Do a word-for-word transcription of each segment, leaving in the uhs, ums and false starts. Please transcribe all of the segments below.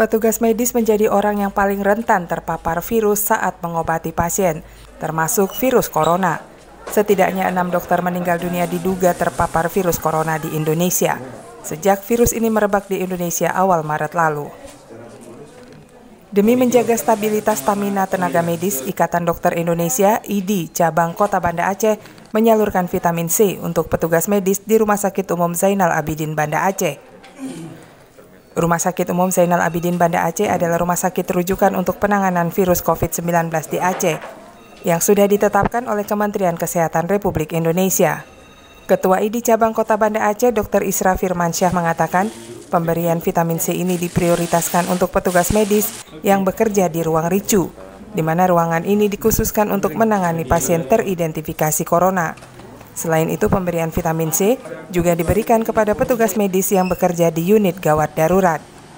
Petugas medis menjadi orang yang paling rentan terpapar virus saat mengobati pasien, termasuk virus corona. Setidaknya enam dokter meninggal dunia diduga terpapar virus corona di Indonesia, sejak virus ini merebak di Indonesia awal Maret lalu. Demi menjaga stabilitas stamina tenaga medis, Ikatan Dokter Indonesia (I D I) Cabang Kota Banda Aceh menyalurkan vitamin C untuk petugas medis di Rumah Sakit Umum Zainal Abidin Banda Aceh. Rumah Sakit Umum Zainal Abidin Banda Aceh adalah rumah sakit rujukan untuk penanganan virus covid sembilan belas di Aceh, yang sudah ditetapkan oleh Kementerian Kesehatan Republik Indonesia. Ketua I D I Cabang Kota Banda Aceh, Dokter Isra Firmansyah mengatakan, pemberian vitamin C ini diprioritaskan untuk petugas medis yang bekerja di ruang ricu, di mana ruangan ini dikhususkan untuk menangani pasien teridentifikasi corona. Selain itu, pemberian vitamin C juga diberikan kepada petugas medis yang bekerja di unit gawat darurat.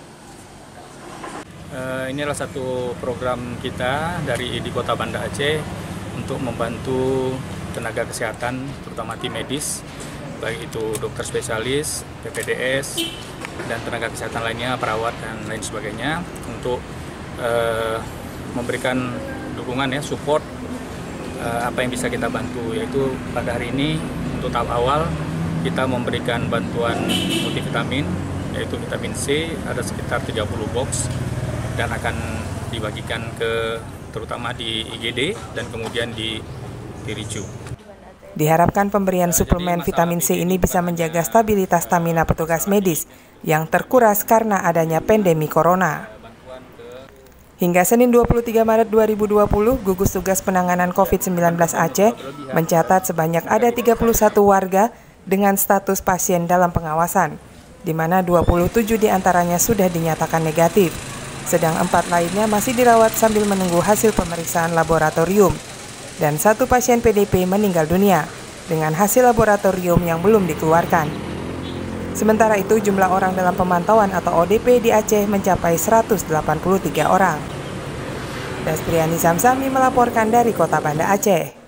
Uh, ini adalah satu program kita dari I D I Kota Banda Aceh untuk membantu tenaga kesehatan, terutama tim medis, baik itu dokter spesialis, P P D S, dan tenaga kesehatan lainnya, perawat dan lain sebagainya, untuk uh, memberikan dukungan ya, support uh, apa yang bisa kita bantu, yaitu pada hari ini untuk tahap awal kita memberikan bantuan multivitamin, yaitu vitamin C, ada sekitar tiga puluh box, dan akan dibagikan ke terutama di I G D dan kemudian di, di Ricu. Diharapkan pemberian suplemen vitamin C ini bisa menjaga stabilitas stamina petugas medis yang terkuras karena adanya pandemi corona. Hingga Senin dua puluh tiga Maret dua ribu dua puluh, gugus tugas penanganan covid sembilan belas Aceh mencatat sebanyak ada tiga puluh satu warga dengan status pasien dalam pengawasan, di mana dua puluh tujuh diantaranya sudah dinyatakan negatif, sedang empat lainnya masih dirawat sambil menunggu hasil pemeriksaan laboratorium. Dan satu pasien P D P meninggal dunia dengan hasil laboratorium yang belum dikeluarkan. Sementara itu, jumlah orang dalam pemantauan atau O D P di Aceh mencapai seratus delapan puluh tiga orang. Daspriani Samsami melaporkan dari Kota Banda Aceh.